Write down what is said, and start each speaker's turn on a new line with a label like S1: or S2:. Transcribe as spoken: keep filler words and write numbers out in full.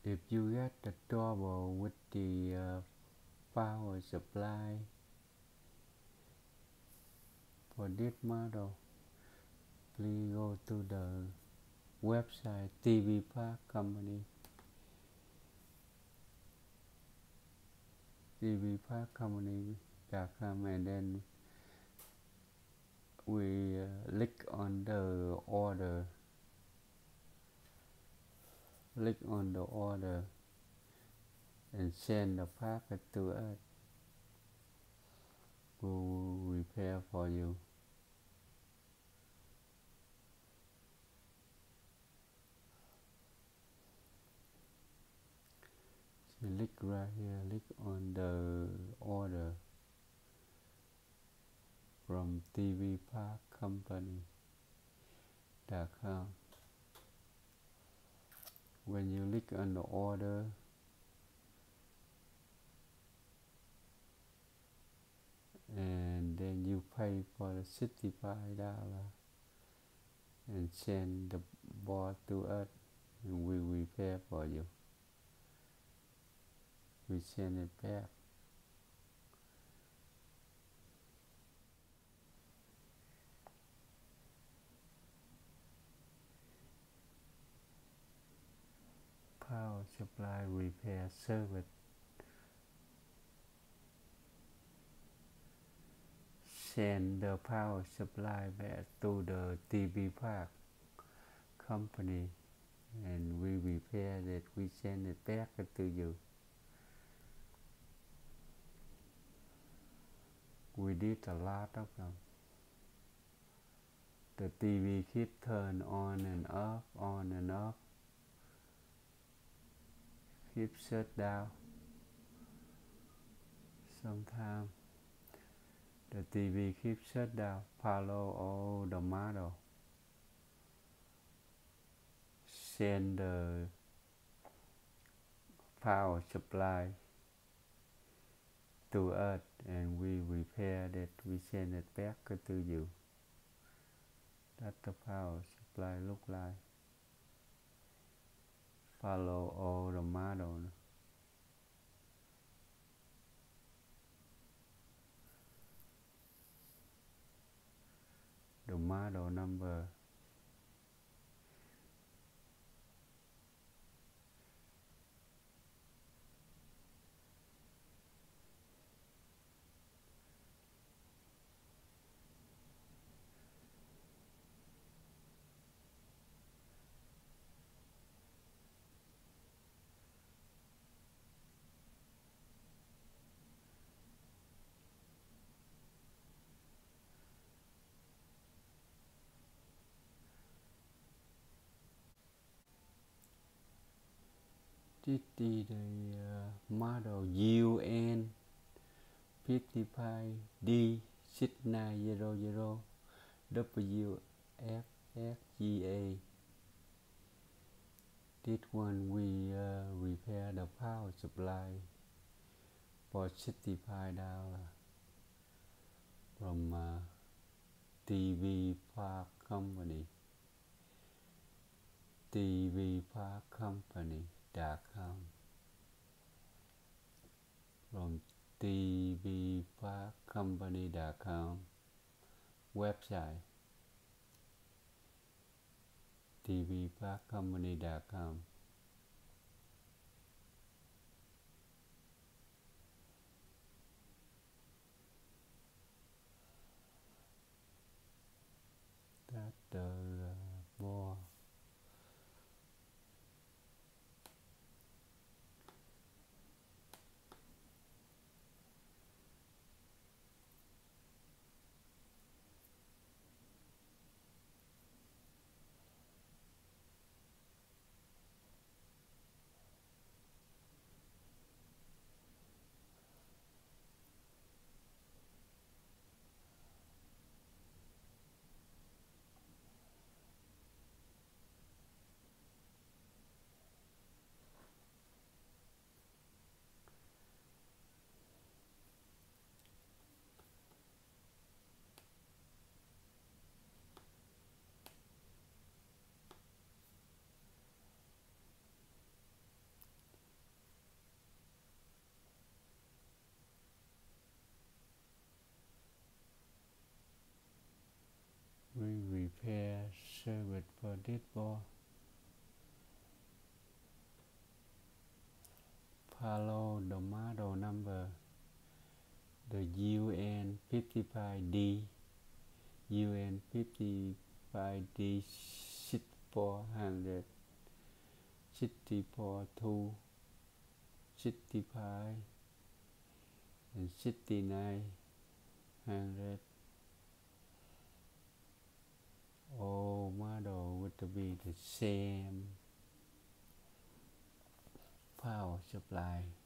S1: If you get the trouble with the uh, power supply for this model, please go to the website T V Park Company, T V Park Company dot com, and then we uh, click on the order, click on the order and send the packet to us. We will repair for you. So click right here, click on the order from T V Park Company dot com. When you click on the order, and then you pay for the sixty-five dollars and send the board to us, and we repair for you. We send it back. Power supply repair service. Send the power supply back to the T V Park Company, and we repair it. We send it back to you. We did a lot of them. The T V keep turn on and off, on and off, keep shut down. Sometimes the T V keep shut down. Follow all the model. Send the power supply to us, and we repair it. We send it back to you. That's the power supply look like. Follow all the model. The model number. This is the uh, model U N fifty-five D six nine zero zero W F X G A. This one we uh, repair the power supply for sixty-five dollars from uh, T V Park Company. T V Park Company dot com. From T V Park Company dot com website. T V Park Company dot com. That's the uh, board. itบ่Palo Domado number the U N fifty-five D U N fifty-five D sixty-four hundred sixty-four two sixty-five and sixty-nine hundred all model would be the same power supply